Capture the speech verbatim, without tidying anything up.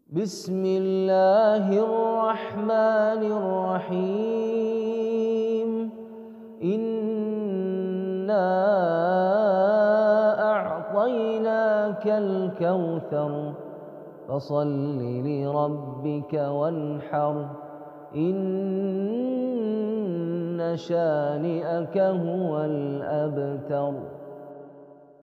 بسم الله الرحمن الرحيم إنا أعطيناك الكوثر فصل لربك وانحر إن شانئك هو الأبتر.